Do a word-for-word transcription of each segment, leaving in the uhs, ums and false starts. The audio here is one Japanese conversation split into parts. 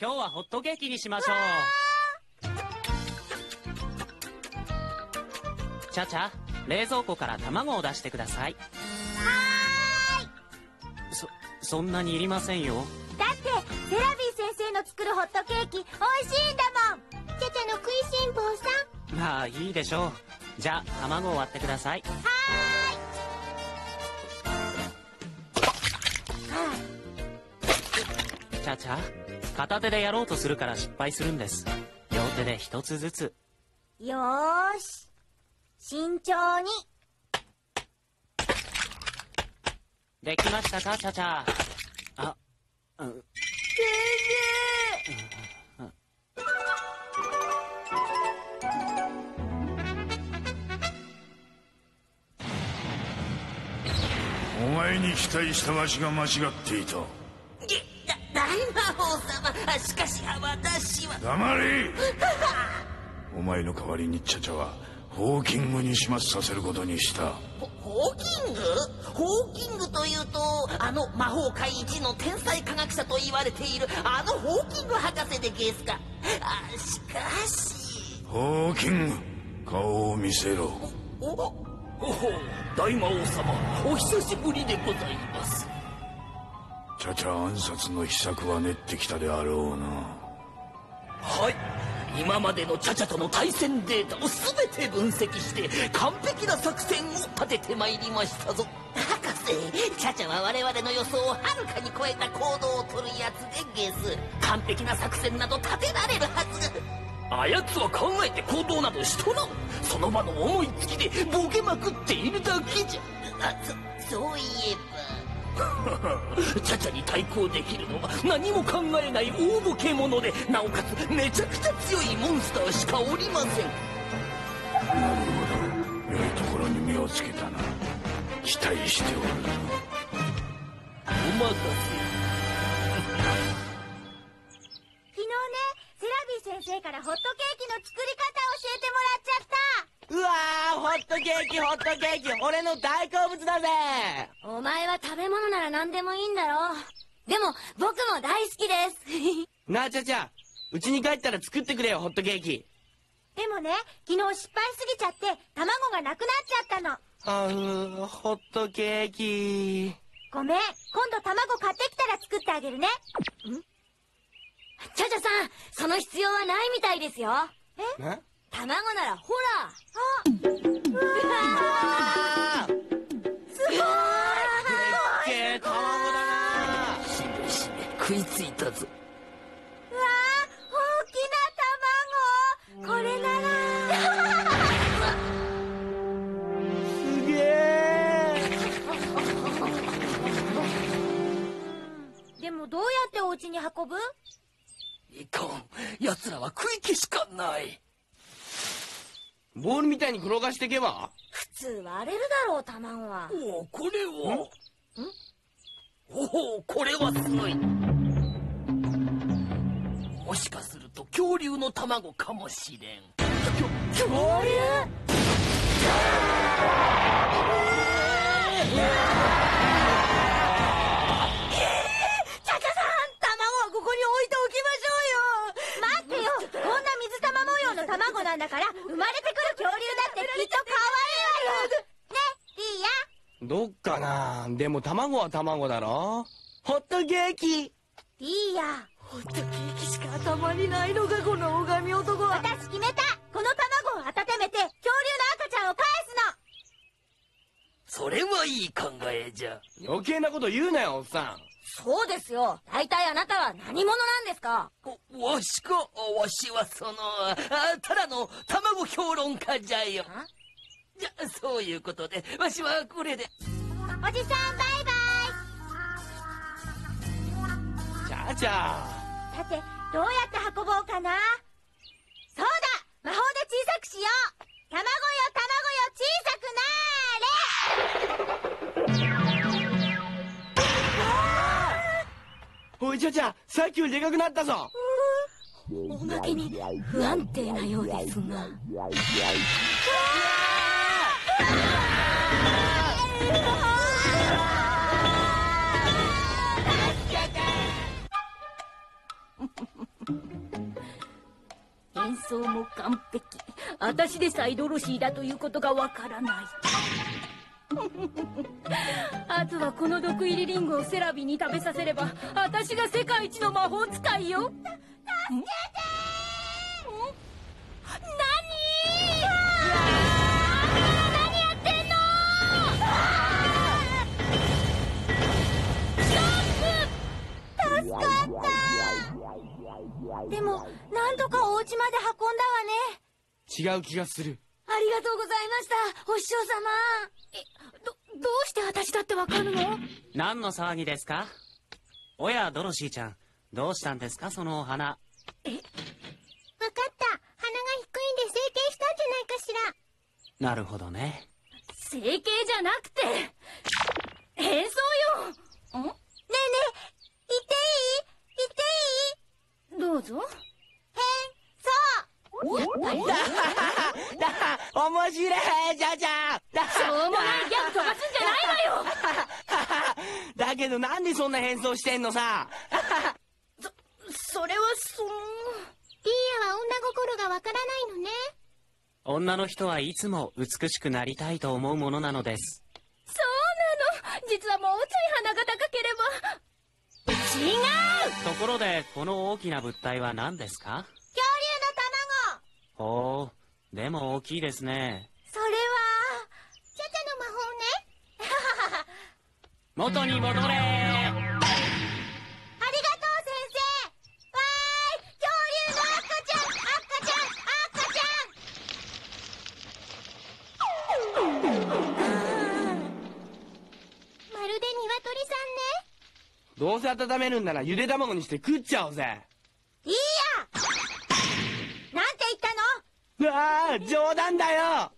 今日はホットケーキにしましょう。ちゃちゃ、冷蔵庫から卵を出してください。 はーい。 そ、そんなにいりませんよ。 だってセラビー先生の作るホットケーキ美味しいんだもん。ちゃちゃの食いしん坊さん。 まあいいでしょう。じゃあ卵を割ってください。 はーい。ちゃちゃ、片手でやろうとするから失敗するんです。両手で一つずつ。 よーし、慎重に。 できましたか、ちゃちゃ。あ、うん。 お前に期待したわしが間違っていた。 大魔法様、しかし私は。 黙れお前の代わりにチャチャはホーキングに始末させることにした。 ホーキングホーキングというと、あの魔法界一の天才科学者と言われているあのホーキング博士でゲースか。あ、しかし。 ホーキング、顔を見せろ。 おおお大魔王様、お久しぶりでございます。 チャチャ暗殺の秘策は練ってきたであろうな。 はい、今までのチャチャとの対戦データを全て分析して完璧な作戦を立ててまいりましたぞ。博士、チャチャは我々の予想をはるかに超えた行動を取るやつでゲス。完璧な作戦など立てられるはず。あやつは考えて行動などしとらん。その場の思いつきでボケまくっているだけじゃ。あ、そそういえばチャチャに対抗できるのは何も考えない大ボケ者で、なおかつめちゃくちゃ強いモンスターしかおりません。 なるほど、良いところに目をつけたな。期待しておる。 お待たせ。 昨日ね、セラビー先生からホットケーキの作り方を教えてもらっちゃった。 うわー、ホットケーキホットケーキ、俺の大好物だぜ。 お前は食べ物なら何でもいいんだろう。でも僕も大好きですなあちゃちゃ、うちに帰ったら作ってくれよ、ホットケーキ。 でもね、昨日失敗すぎちゃって卵がなくなっちゃったの。 あー、ホットケーキ。 ごめん、今度卵買ってきたら作ってあげるね。ん？ チャチャさん、その必要はないみたいですよ。 え？ え？ 卵ならほら。 あ、うわー、すごい。 でっけえ卵だな。 しめしめ食いついたぞ。 うわー、大きな卵。これなら。 すげえ。 でもどうやってお家に運ぶ？ いかん、奴らは食い気しかない。 ボールみたいに転がしていけば。 普通割れるだろう、卵は。 おお、これは。ん？おお、これはすごい。もしかすると恐竜の卵かもしれん。 恐竜？ 卵なんだから、生まれてくる恐竜だってきっと可愛いわよ。ね、リーヤ。 どっかな。でも卵は卵だろ。ホットケーキ。 リーヤ。 ホットケーキしか頭にないのか、この拝み男は。 私決めた。この卵を温めて恐竜の赤ちゃんを返すの。 それはいい考えじゃ。 余計なこと言うなよ、おっさん。 そうですよ。大体あなたは何者なんですか？ わしか、わしはその、あただの卵評論家じゃよ。じゃ、そういうことで、わしはこれで。 おじさん、バイバイ。 ちゃちゃ。 さて、どうやって運ぼうかな。そうだ、魔法で小さくしよう。卵よ、卵よ、小さくなーれ。 おいちゃちゃ、さっきよりでかくなったぞ。 おまけに不安定なようですが。 演奏も完璧。私でさえドロシーだということがわからない。あとはこの毒入りリンゴをセラビに食べさせれば私が世界一の魔法使いよ。助けてー。何？何やってんの？ 助かった。でもなんとかお家まで運んだわね。 違う気がする。 ありがとうございましたお師匠様。 え、ど、どうして私だってわかるの？ 何の騒ぎですか？おやドロシーちゃん、どうしたんですかそのお花。 え？わかった。鼻が低いんで整形したんじゃないかしら。 なるほどね。 整形じゃなくて変装よ。ん？ねえねえ、言っていい？言っていい？どうぞ。 変装。 やっぱりだ面白いじゃじゃしょうもないギャグ飛ばすんじゃないわよ。 だけどなんでそんな変装してんのさ。 そ、それはそのリーヤは女心がわからないのね。 女の人はいつも美しくなりたいと思うものなのです。 そうなの。実はもうちょい鼻が高ければ。違う。 ところでこの大きな物体は何ですか？ 恐竜の卵。 ほう、でも大きいですね。 それはチャチャの魔法ね。 元に戻れー。 ありがとう先生。わーい、恐竜の赤ちゃん、赤ちゃん、赤ちゃん。まるで鶏さんね。 どうせ温めるんならゆで卵にして食っちゃおうぜ。 いいや。なんて言ったの？ うわあ、冗談だよ。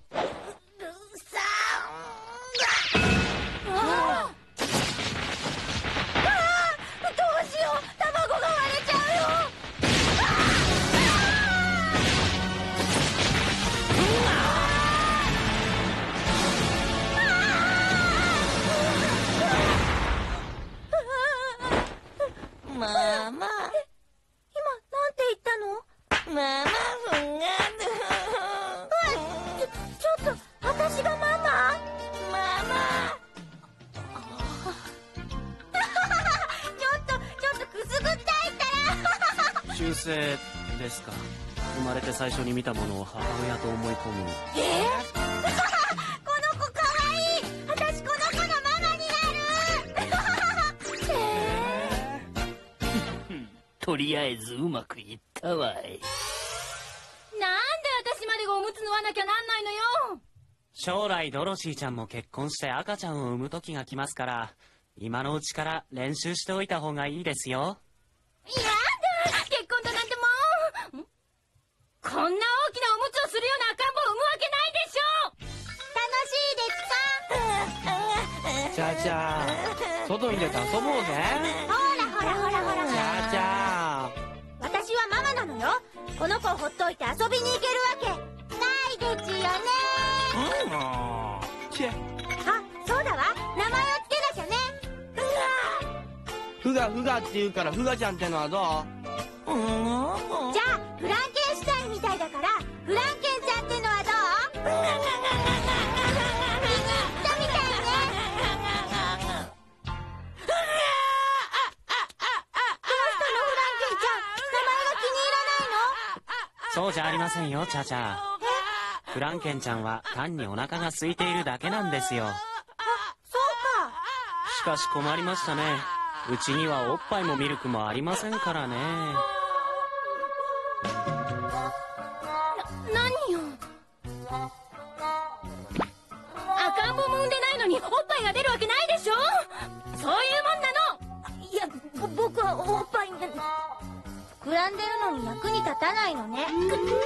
ママ。 今なんて言ったの？ ママふんがちょ、ちょっと、私がママ？ ママ。 ちょっと、ちょっとくすぐったいったら。 修正ですか。生まれて最初に見たものを母親と思い込む。 えこの子かわいい。私この子のママになる。 とりあえずうまくいったわい。 なんで私までがおむつ縫わなきゃなんないのよ。 将来ドロシーちゃんも結婚して赤ちゃんを産む時が来ますから、今のうちから練習しておいた方がいいですよ。 やだ、結婚だなんてもう。こんな大きなおむつをするような赤ん坊を産むわけないでしょ。 楽しいですか？ ちゃちゃ、外に出て遊ぼうぜ。 ほらほらほらほら。 ちゃちゃ。 私はママなのよ。この子をほっといて遊びに行けるわけないですよね。 チェ。 あ、そうだわ。名前をつけなきゃね。 ふがふがって言うからふがちゃんってのはどう？ じゃあフランケンシュタインみたいだからフランケンちゃんってのはどう？気に入ったみたいね。どうしたのフランケンちゃん、名前が気に入らないの？ そうじゃありませんよ、チャチャ。フランケンちゃんは単にお腹が空いているだけなんですよ。 あ、そうか。 しかし困りましたね。うちにはおっぱいもミルクもありませんからね。 な、何よ。赤ん坊も産んでないのにおっぱいが出るわけないでしょ。そういうもんなの。 いや、ぼ僕はおっぱいが膨らんでるのに役に立たないのね。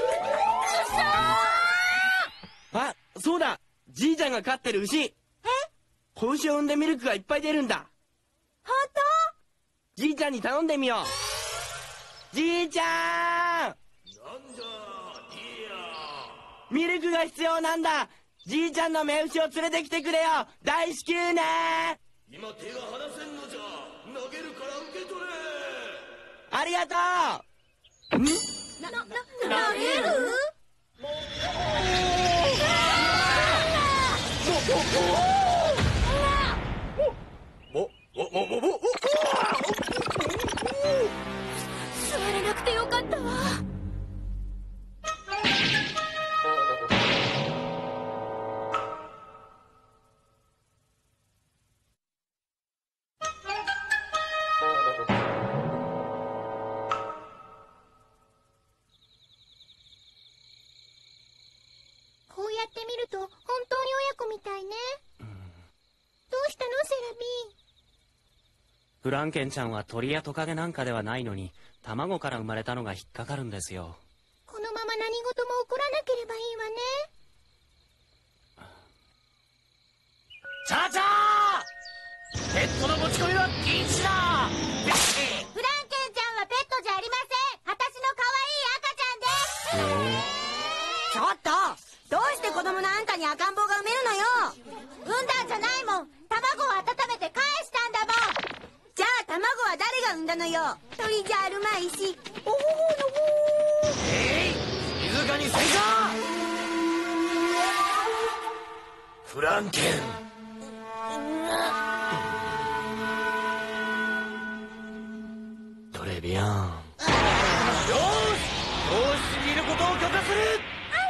あ、そうだ、じいちゃんが飼ってる牛。え？子牛を産んでミルクがいっぱい出るんだ。 本当？ じいちゃんに頼んでみよう。じいちゃん！ なんじゃ、いいや。 ミルクが必要なんだ。じいちゃんの目牛を連れてきてくれよ。大至急ね。 今手が離せんのじゃ。投げるから受け取れ。 ありがとう。 なれる？ おおおおおお座れなくてよかったわ。 こうやって見ると本当に親子みたいね。どうしたのセラビー？ フランケンちゃんは鳥やトカゲなんかではないのに、卵から生まれたのが引っかかるんですよ。 このまま何事も起こらなければいいわね。 チャチャー、ペットの持ち込みは禁止だ。 フランケンちゃんはペットじゃありません。私の可愛い赤ちゃんです。 ちょっと、どうして子供のあんたに赤ん坊が産めるのよ。 産んだんじゃないもん。卵を温めて返したんだもん。 じゃあ卵は誰が産んだのよ。鳥じゃあるまいし。おほほのほー。 えい、静かにせんか。フランケン、トレビアン。よーし、教室にいることを許可する。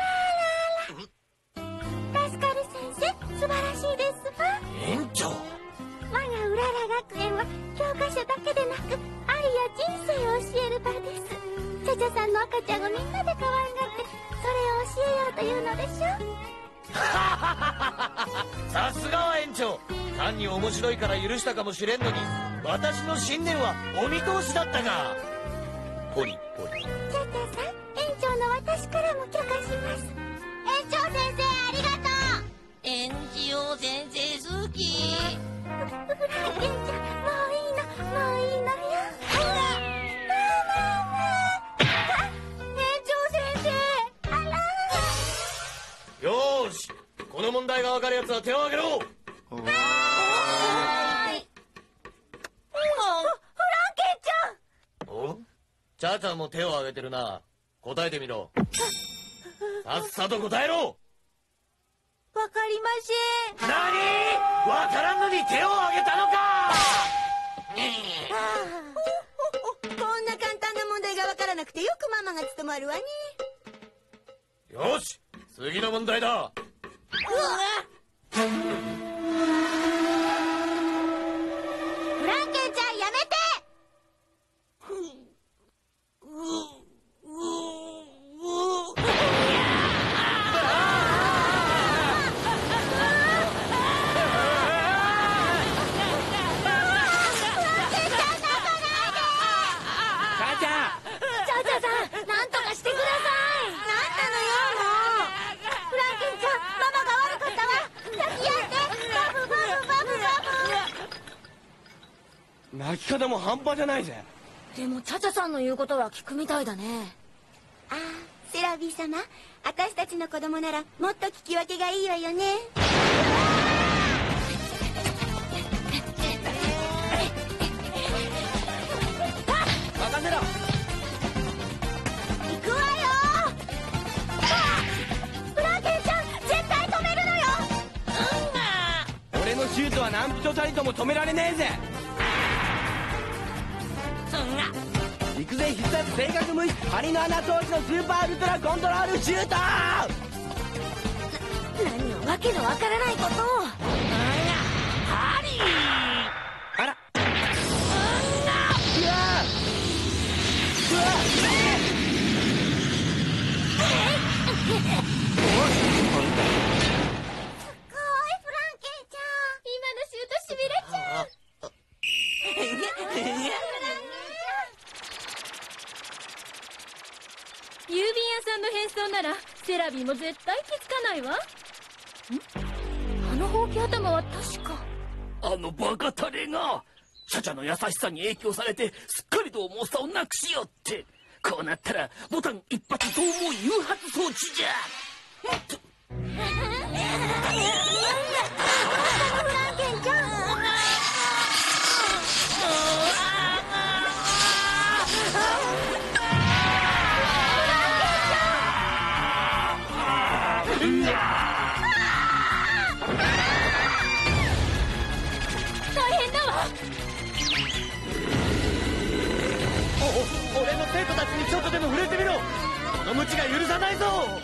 ラスカル先生、素晴らしいですわ。 園長、 我がうらら学園は教科書だけでなく愛や人生を教える場です。チャチャさんの赤ちゃんをみんなで可愛がってそれを教えようというのでしょ。 さすがは園長。単に面白いから許したかもしれんのに、私の信念はお見通しだったが。ポリポリ。 チャチャさん、園長の私からも許可します。園長先生ありがとう。 園長先生好き。 フランケンちゃん、もういいのもういいのよ。あら、園長先生、あら。 よーし、この問題が分かるやつは手を挙げろ。 フランケンちゃん。 お、チャーちゃんも手を挙げてるな。答えてみろ。さっさと答えろ。 わかりません。 なに、分からんのに手を挙げたのか。 こんな簡単な問題がわからなくてよくママが務まるわね。 よし、次の問題だ。 フランケンちゃんやめて。 泣き方も半端じゃないぜ。 でもチャチャさんの言うことは聞くみたいだね。 ああ、セラビー様、私たちの子供ならもっと聞き分けがいいわよね。 任せろ。 行くわよ。フランケンちゃん、絶対止めるのよ。 俺のシュートは何人たりとも止められねえぜ。行くぜ必殺正確無視針の穴投資のスーパーウルトラコントロールシュート。 何をわけのわからないことを。 ハリー、 あら、うわうわ郵便屋さんの変装ならセラビーも絶対気づかないわ。ん？あのほうき頭は確か。 あのバカタレがチャチャの優しさに影響されてすっかりと重さをなくしよって。こうなったらボタン一発同網誘発装置じゃ。 フランケンちゃん。 生徒たちにちょっとでも触れてみろ。この無知が許さないぞ。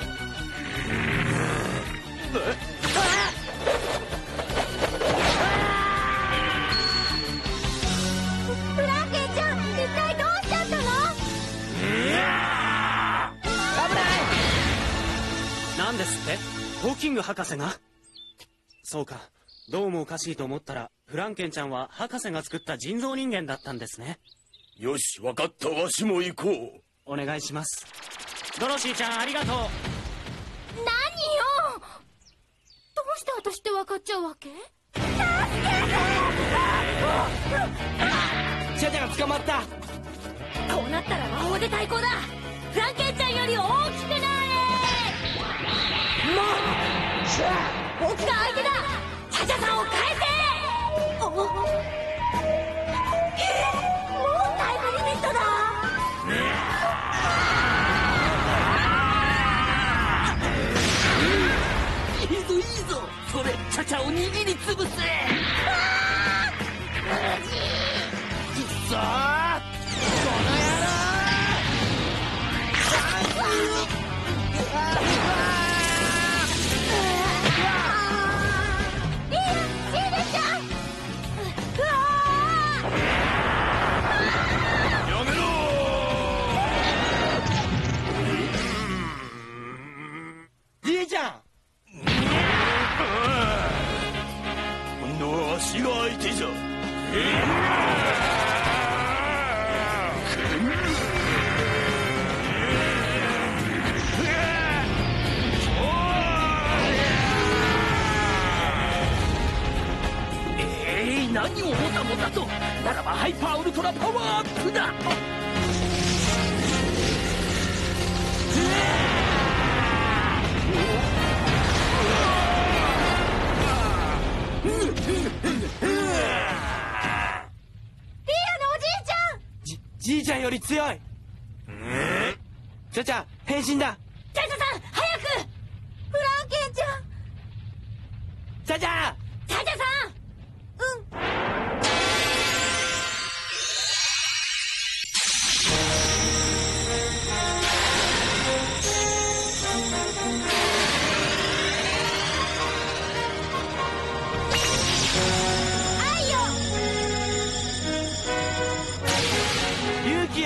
フランケンちゃん、一体どうしちゃったの？ 危ない。 なんですって？ホーキング博士が？そうか、どうもおかしいと思ったらフランケンちゃんは博士が作った人造人間だったんですね。 よし、分かった。わしも行こう。 お願いします。ドロシーちゃん、ありがとう。 何よ。どうして私って分かっちゃうわけ？ チャチャが捕まった。 こうなったら魔法で対抗だ。フランケンちゃんより大きくなれ。もう僕が相手だ。チャチャさんを返せ。おもうタイムリミットだ。 いいぞいいぞ。それチャチャを握りつぶせ。くっそー、この野郎。 リーシーデちゃん。うわやめろじいちゃん。 今度はわしが相手じゃ。 えー、何をもたもたと。ならばハイパーウルトラパワーアップだ。 じいちゃんより強い。チャチャ変身だ。 チャチャさん早く。 フランケンちゃん。 チャチャ。 チャチャさん。 勇気よ。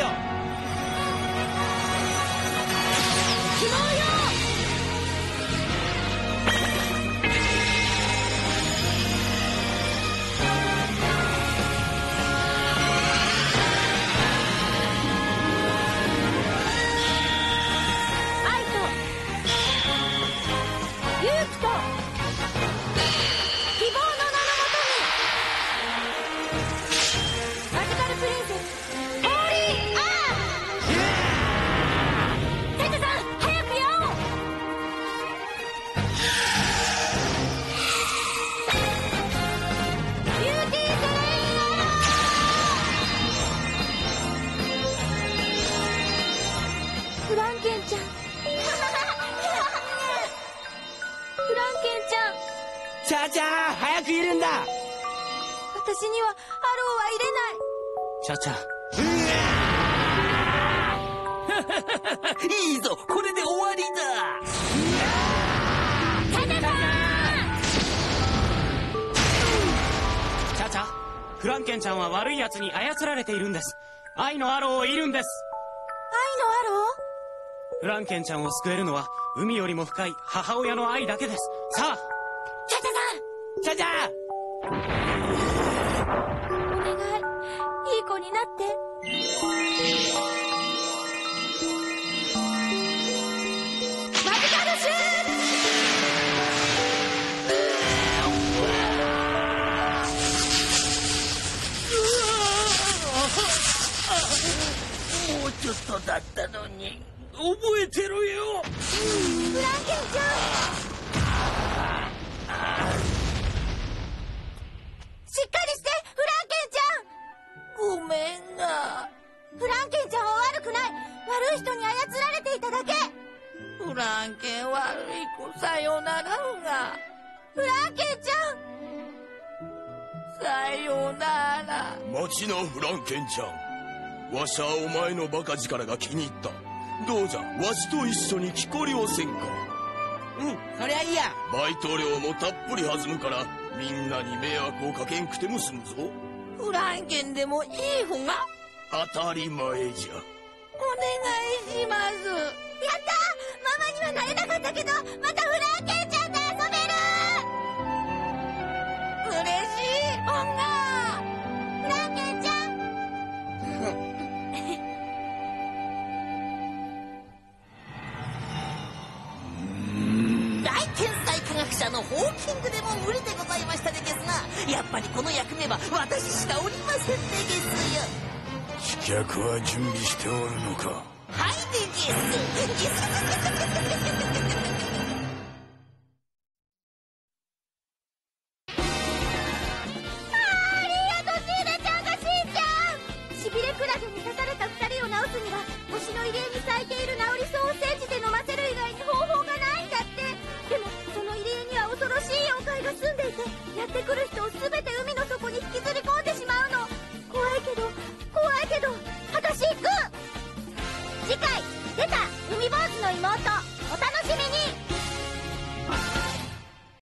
フランケンちゃん。フランケンちゃん。 チャチャ早くいるんだ。 私にはアローは入れない。 チャチャ。 いいぞ、これで終わりだ。 チャチャさん。 チャチャ、フランケンちゃんは悪い奴に操られているんです。愛のアローをいるんです。 愛のアロフランケンちゃんを救えるのは海よりも深い母親の愛だけです。さあ、 チャチャ。 ー？お願い、いい子になって。マジカルシュもうちょっとだったのに。覚えてるよ。 フランケンちゃん。しっかりして、フランケンちゃん。 ごめんな。 フランケンちゃんは悪くない。悪い人に操られていただけ。 フランケン悪い子、さよならが。 フランケンちゃん。 さよなら。 待ちな、フランケンちゃん。 わしはお前のバカ力が気に入った。どうじゃわしと一緒に木こりをせんか。 うん、そりゃいいや。 バイト料もたっぷり弾むからみんなに迷惑をかけんくても済むぞ。 フランケンでもいいふが当たり前じゃ。 お願いします。 やったー、ママにはなれなかったけど、またフランケンちゃんと遊べる。 嬉しいほんが。 フランケンちゃん。 大天才科学者のホーキングでも無理でございましたでゲスが、やっぱりこの役目は私しかおりませんでゲスよ。 飛脚は準備しておるのか。 はいでゲス。ゲス